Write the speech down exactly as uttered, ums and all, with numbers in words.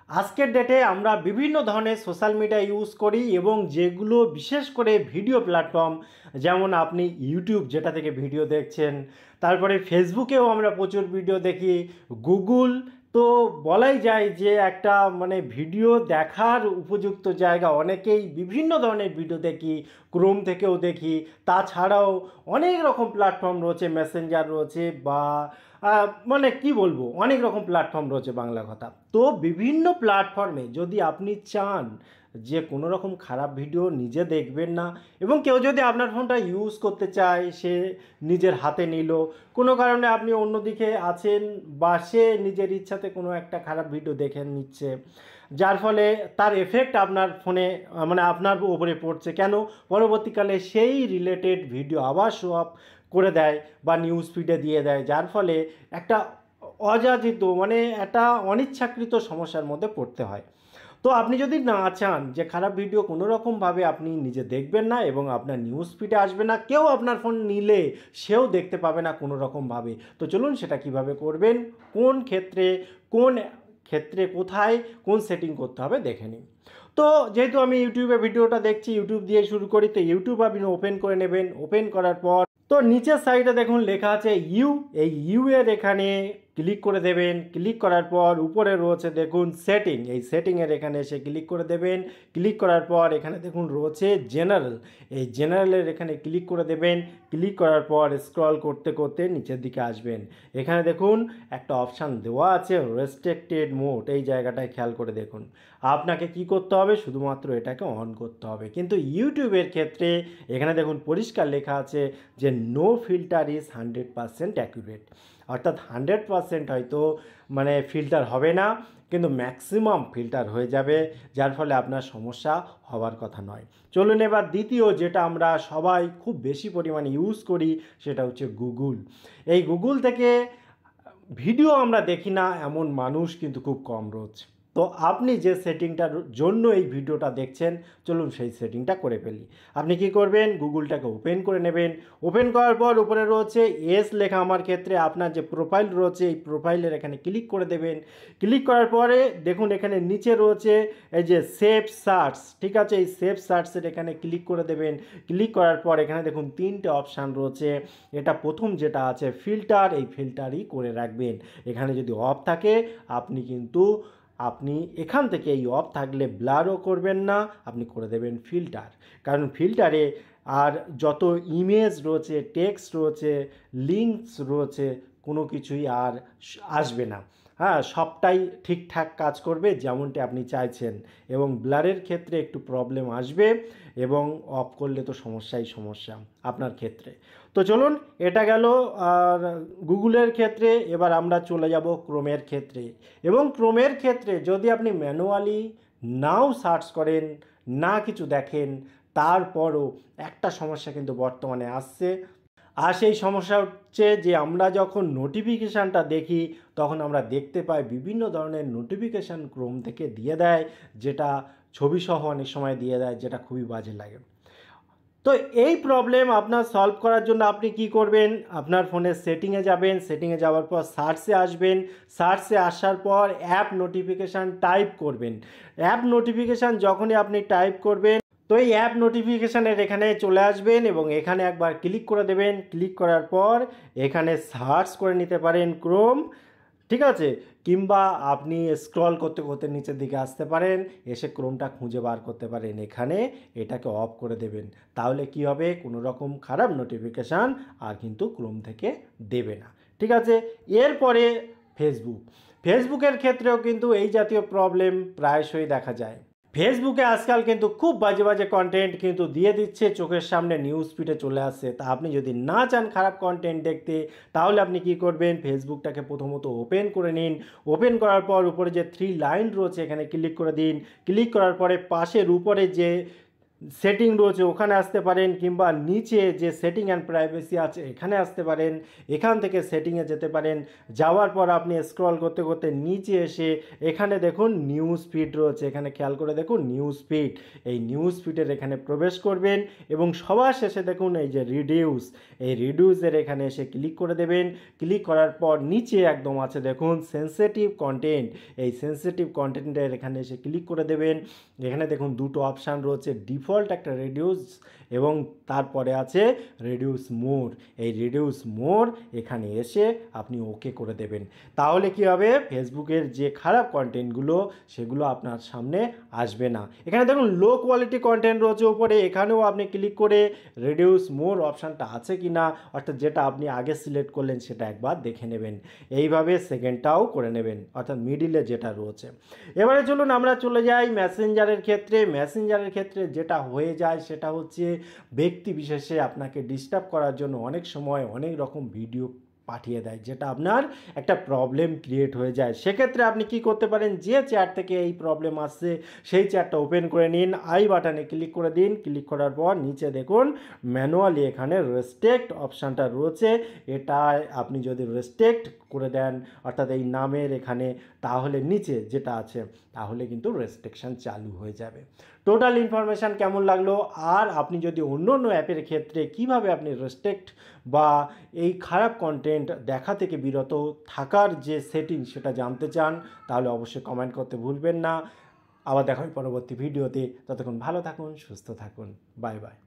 আজকের ডেটে আমরা বিভিন্ন ধরনের সোশ্যাল মিডিয়া ইউজ করি এবং যেগুলো বিশেষ করে ভিডিও প্ল্যাটফর্ম, যেমন আপনি ইউটিউব যেটা থেকে ভিডিও দেখছেন, তারপরে ফেসবুকেও আমরা প্রচুর ভিডিও দেখি, গুগল তো বলাই যায় যে একটা মানে ভিডিও দেখার উপযুক্ত জায়গা। অনেকেই বিভিন্ন ধরনের ভিডিও দেখি, ক্রোম থেকেও দেখি, তাছাড়াও অনেক রকম প্ল্যাটফর্ম রয়েছে, মেসেঞ্জার রয়েছে বা আহ, মানে কি বলবো, অনেক রকম প্ল্যাটফর্ম রয়েছে বাংলা কথা। তো বিভিন্ন প্ল্যাটফর্মে যদি আপনি চান যে কোনো রকম খারাপ ভিডিও নিজে দেখবেন না, এবং কেউ যদি আপনার ফোনটা ইউজ করতে চায়, সে নিজের হাতে নিল, কোনো কারণে আপনি অন্যদিকে আছেন বা সে নিজের ইচ্ছাতে কোনো একটা খারাপ ভিডিও দেখে নিচ্ছে, যার ফলে তার এফেক্ট আপনার ফোনে মানে আপনার উপরে পড়ছে, কেন পরবর্তীকালে সেই রিলেটেড ভিডিও আবার শো আপ করে দেয় বা নিউজ ফিডে দিয়ে দেয়, যার ফলে একটা অযাচিত মানে একটা অনিচ্ছাকৃত সমস্যার মধ্যে পড়তে হয়। তো আপনি যদি না চান যে খারাপ ভিডিও কোনো রকমভাবে আপনি নিজে দেখবেন না এবং আপনার নিউজ ফিডে আসবে না, কেউ আপনার ফোন নিলে সেও দেখতে পাবে না কোনো রকমভাবে, তো চলুন সেটা কিভাবে করবেন, কোন ক্ষেত্রে কোন ক্ষেত্রে কোথায় কোন সেটিং করতে হবে দেখে নিন। তো যেহেতু আমি ইউটিউবে ভিডিওটা দেখছি, ইউটিউব দিয়ে শুরু করি। তো ইউটিউব আপনি ওপেন করে নেবেন। ওপেন করার পর তো নিচের সাইডে দেখুন লেখা আছে ইউ, এই ইউ এর এখানে ক্লিক করে দেবেন। ক্লিক করার পর উপরে রয়েছে দেখুন সেটিং, এই সেটিংয়ের এখানে এসে ক্লিক করে দেবেন। ক্লিক করার পর এখানে দেখুন রয়েছে জেনারেল, এই জেনারেলের এখানে ক্লিক করে দেবেন। ক্লিক করার পর স্ক্রল করতে করতে নিচের দিকে আসবেন। এখানে দেখুন একটা অপশান দেওয়া আছে রেস্ট্রিক্টেড মোড, এই জায়গাটায় খেয়াল করে দেখুন। আপনাকে কি করতে হবে, শুধুমাত্র এটাকে অন করতে হবে। কিন্তু ইউটিউবের ক্ষেত্রে এখানে দেখুন পরিষ্কার লেখা আছে যে no filter is hundred percent accurate, অর্থাৎ হান্ড্রেড পারসেন্ট হয়তো মানে ফিল্টার হবে না, কিন্তু ম্যাক্সিমাম ফিল্টার হয়ে যাবে, যার ফলে আপনার সমস্যা হওয়ার কথা নয়। চলুন এবার দ্বিতীয় যেটা আমরা সবাই খুব বেশি পরিমাণে ইউজ করি, সেটা হচ্ছে গুগল। এই গুগল থেকে ভিডিও আমরা দেখি না এমন মানুষ কিন্তু খুব কম রয়েছে। তো আপনি যে সেটিংটার জন্য এই ভিডিওটা দেখছেন, চলুন সেই সেটিংটা করে ফেলি। আপনি কি করবেন, গুগলটাকে ওপেন করে নেবেন। ওপেন করার পর উপরে রয়েছে এস লেখা, আমার ক্ষেত্রে আপনার যে প্রোফাইল রয়েছে এই প্রোফাইলের এখানে ক্লিক করে দেবেন। ক্লিক করার পরে দেখুন এখানে নিচে রয়েছে এই যে সেভ সার্চ, ঠিক আছে, এই সেভ সার্চের এখানে ক্লিক করে দেবেন। ক্লিক করার পর এখানে দেখুন তিনটে অপশান রয়েছে। এটা প্রথম যেটা আছে ফিল্টার, এই ফিল্টারই করে রাখবেন। এখানে যদি অফ থাকে আপনি কিন্তু আপনি এখান থেকে এই অফ থাকলে ব্লারও করবেন না, আপনি করে দেবেন ফিল্টার। কারণ ফিল্টারে আর যত ইমেজ রয়েছে, টেক্সট রয়েছে, লিঙ্কস রয়েছে, কোনো কিছুই আর আসবে না। হ্যাঁ, সবটাই ঠিকঠাক কাজ করবে যেমনটি আপনি চাইছেন, এবং ব্লারের ক্ষেত্রে একটু প্রবলেম আসবে, এবং অফ করলে তো সমস্যাই সমস্যা আপনার ক্ষেত্রে। তো চলুন, এটা গেল আর গুগলের ক্ষেত্রে। এবার আমরা চলে যাব ক্রোমের ক্ষেত্রে। এবং ক্রোমের ক্ষেত্রে যদি আপনি ম্যানুয়ালি নাও সার্চ করেন, না কিছু দেখেন, তারপরও একটা সমস্যা কিন্তু বর্তমানে আসছে। আর সেই সমস্যা হচ্ছে যে আমরা যখন নোটিফিকেশানটা দেখি, তখন আমরা দেখতে পাই বিভিন্ন ধরনের নোটিফিকেশান ক্রোম থেকে দিয়ে দেয়, যেটা ছবিসহ অনেক সময় দিয়ে দেয়, যেটা খুবই বাজে লাগে। তো এই প্রবলেম আপনার সলভ করার জন্য আপনি কি করবেন, আপনার ফোনের সেটিংয়ে যাবেন। সেটিংয়ে যাওয়ার পর সার্চে আসবেন। সার্চে আসার পর অ্যাপ নোটিফিকেশান টাইপ করবেন। অ্যাপ নোটিফিকেশান যখনই আপনি টাইপ করবেন, তো এই অ্যাপ নোটিফিকেশানের এখানে চলে আসবেন এবং এখানে একবার ক্লিক করে দেবেন। ক্লিক করার পর এখানে সার্চ করে নিতে পারেন ক্রোম, ঠিক আছে, কিংবা আপনি স্ক্রল করতে করতে নিচের দিকে আসতে পারেন, এসে ক্রোমটা খুঁজে বার করতে পারেন। এখানে এটাকে অফ করে দেবেন। তাহলে কি হবে, কোনো রকম খারাপ নোটিফিকেশান আর কিন্তু ক্রোম থেকে দেবে না, ঠিক আছে। এরপরে ফেসবুক, ফেসবুকের ক্ষেত্রেও কিন্তু এই জাতীয় প্রবলেম প্রায়শই দেখা যায়। ফেসবুকে আজকাল কিন্তু খুব বাজে বাজে কন্টেন্ট কিন্তু দিয়ে দিচ্ছে, চোখের সামনে নিউজ ফিডে চলে আসছে। তা আপনি যদি না চান খারাপ কন্টেন্ট দেখতে, তাহলে আপনি কি করবেন, ফেসবুকটাকে প্রথমত ওপেন করে নিন। ওপেন করার পর উপরে যে থ্রি লাইন রয়েছে এখানে ক্লিক করে দিন। ক্লিক করার পরে পাশের উপরে যে সেটিং রয়েছে ওখানে আসতে পারেন, কিংবা নিচে যে সেটিং অ্যান্ড প্রাইভেসি আছে এখানে আসতে পারেন। এখান থেকে সেটিংয়ে যেতে পারেন, যাওয়ার পর আপনি স্ক্রল করতে করতে নিচে এসে এখানে দেখুন নিউজ ফিড রয়েছে, এখানে খেয়াল করে দেখুন নিউজ ফিড, এই নিউজ ফিডের এখানে প্রবেশ করবেন এবং সবার শেষে দেখুন এই যে রিডিউস, এই রিডিউসের এখানে এসে ক্লিক করে দেবেন। ক্লিক করার পর নিচে একদম আছে দেখুন সেন্সিটিভ কন্টেন্ট, এই সেন্সিটিভ কন্টেন্টের এখানে এসে ক্লিক করে দেবেন। এখানে দেখুন দুটো অপশান রয়েছে, ডিফল্ট একটা রিডিউস এবং তারপরে আছে রিডিউস মোর, এই রিডিউস মোর এখানে এসে আপনি ওকে করে দেবেন। তাহলে কি হবে, ফেসবুকের যে খারাপ কন্টেন্টগুলো সেগুলো আপনার সামনে আসবে না। এখানে দেখুন লো কোয়ালিটি কন্টেন্ট রয়েছে উপরে, এখানেও আপনি ক্লিক করে রিডিউস মোর অপশানটা আছে কি না, অর্থাৎ যেটা আপনি আগে সিলেক্ট করলেন সেটা একবার দেখে নেবেন। এইভাবে সেকেন্ডটাও করে নেবেন, অর্থাৎ মিডিলে যেটা রয়েছে। এবারে চলুন আমরা চলে যাই মেসেঞ্জারের ক্ষেত্রে। মেসেঞ্জারের ক্ষেত্রে যেটা হয়ে যায় সেটা হচ্ছে ব্যক্তি বিশেষে আপনাকে ডিস্টার্ব করার জন্য অনেক সময় অনেক রকম ভিডিও পাঠিয়ে দেয়, যেটা আপনার একটা প্রবলেম ক্রিয়েট হয়ে যায়। সেক্ষেত্রে আপনি কি করতে পারেন, যে চ্যাট থেকে এই প্রবলেম আসছে সেই চ্যাটটা ওপেন করে নিন, আই বাটনে ক্লিক করে দিন। ক্লিক করার পর নিচে দেখুন ম্যানুয়ালি এখানে রেস্ট্রিক্ট অপশানটা রয়েছে, এটা আপনি যদি রেস্ট্রিক্ট করে দেন অর্থাৎ এই নামের এখানে, তাহলে নিচে যেটা আছে তাহলে কিন্তু রেস্ট্রিকশান চালু হয়ে যাবে। টোটাল ইনফরমেশান কেমন লাগলো, আর আপনি যদি অন্য অন্য অ্যাপের ক্ষেত্রে কিভাবে আপনি রেস্ট্রিক্ট বা এই খারাপ কন্টেন্ট দেখা থেকে বিরত থাকার যে সেটিং সেটা জানতে চান, তাহলে অবশ্যই কমেন্ট করতে ভুলবেন না। আবার দেখা হয় পরবর্তী ভিডিওতে, ততক্ষণ ভালো থাকুন, সুস্থ থাকুন, বাই বাই।